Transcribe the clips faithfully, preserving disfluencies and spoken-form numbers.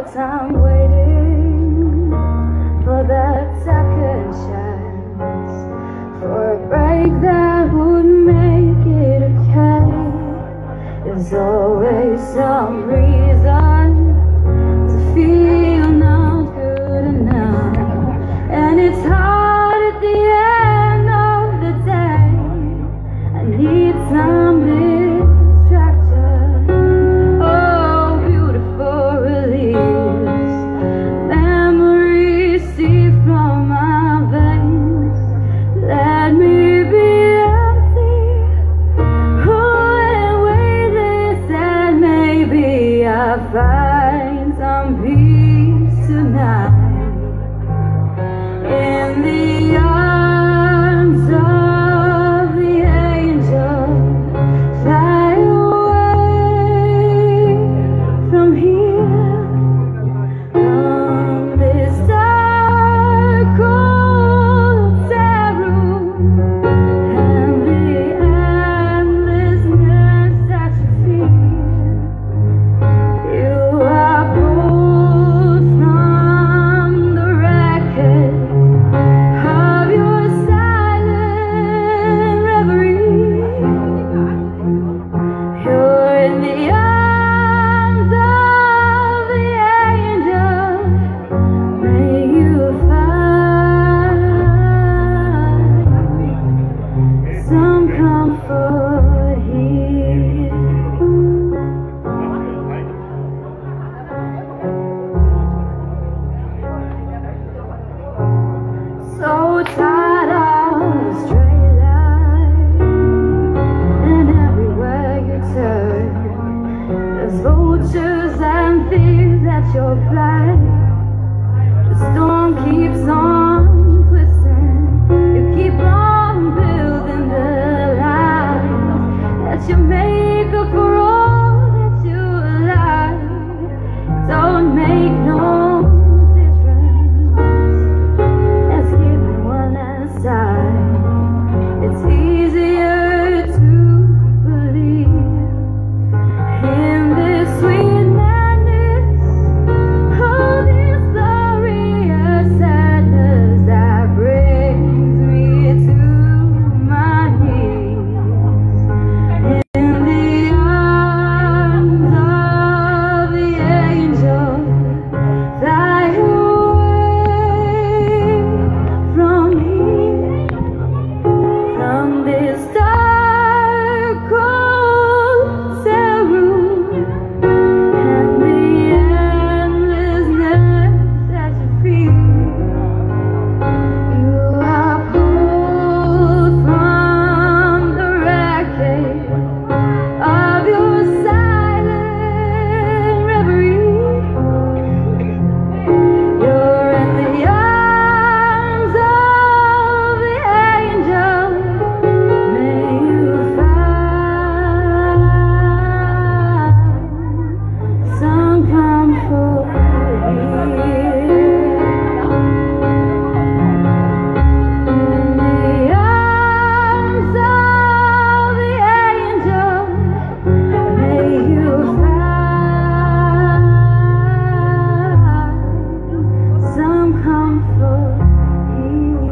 all time waiting for that second chance, for a break that would make it okay. There's always some reason to feel not good enough, and it's hard at the end of the day. I need some distraction. Oh, beautiful release. Memories see from my veins. Let me be empty. Oh, and weightless, and maybe I'll find some peace tonight. In the arms of the angel, fly away from here, from this dark cold room, and the endlessness that you feel. You are pulled from the wreckage of your silent reverie. You're in the arms of the angel. May you find some comfort here. So tired of the straight line, and everywhere you turn, there's vultures and thieves at your back. The storm keeps on twisting. You keep on building the lies that you make up for all that you lie. Don't make no difference. Let's give it one last time. It's easier to believe in this sweet madness, oh, this glorious sadness that brings me to my knees. In the arms of the angel, fly away from here, from this dark cold room, and the endlessness that you feel. You are pulled from the wreckage of your silent reverie. You're in the arms of the angel. May you find some comfort here. In the arms of the angel, may you find some comfort here.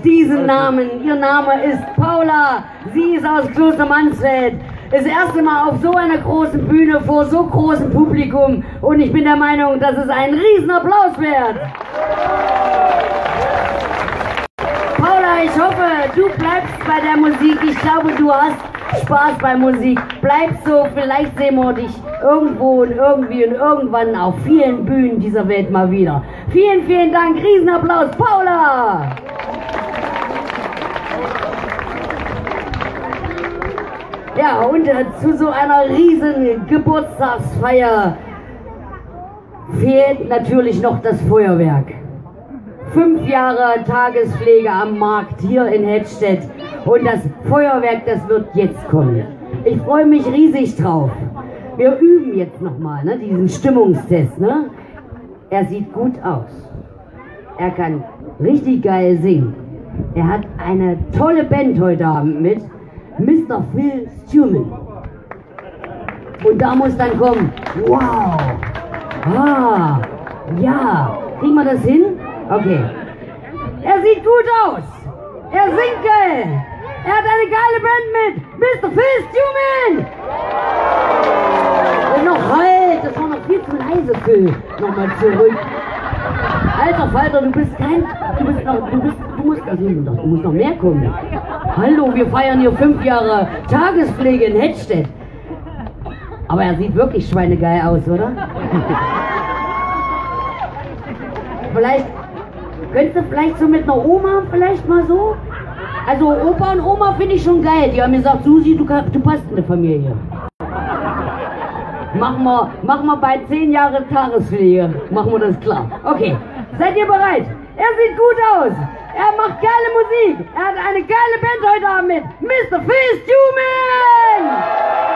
diesen Namen. Ihr Name ist Paula. Sie ist aus Kloster Mansfeld. Das erste Mal auf so einer großen Bühne vor so großem Publikum. Und ich bin der Meinung, das ist ein Riesenapplaus wert. Paula, ich hoffe, du bleibst bei der Musik. Ich glaube, du hast Spaß bei Musik. Bleib so, vielleicht sehen wir dich irgendwo und irgendwie und irgendwann auf vielen Bühnen dieser Welt mal wieder. Vielen, vielen Dank. Riesenapplaus, Paula! Ja, und äh, zu so einer riesen Geburtstagsfeier fehlt natürlich noch das Feuerwerk. Fünf Jahre Tagespflege am Markt hier in Hettstedt und das Feuerwerk, das wird jetzt kommen. Ich freue mich riesig drauf. Wir üben jetzt nochmal, ne, diesen Stimmungstest. Ne? Er sieht gut aus. Er kann richtig geil singen. Er hat eine tolle Band heute Abend mit. Mister Phil Stuman. Und da muss dann kommen, wow, ah, ja, kriegen wir das hin? Okay. Er sieht gut aus. Er singt geil. Er hat eine geile Band mit. Mister Phil Stuman. Und noch halt, das war noch viel zu leise, Phil. Nochmal zurück. Alter Falter, du bist kein, du bist noch, du bist, du musst, also, du musst noch mehr kommen. Hallo, wir feiern hier fünf Jahre Tagespflege in Hettstedt. Aber er sieht wirklich schweinegeil aus, oder? Vielleicht, könntest du vielleicht so mit einer Oma vielleicht mal so? Also Opa und Oma finde ich schon geil. Die haben mir gesagt, Susi, du, du passt in der Familie. Machen wir, machen wir bei zehn Jahre Tagespflege, machen wir das klar. Okay, seid ihr bereit? Er sieht gut aus. Er macht geile Musik. Er hat eine geile Band heute Abend mit. Mister Phil Stuman!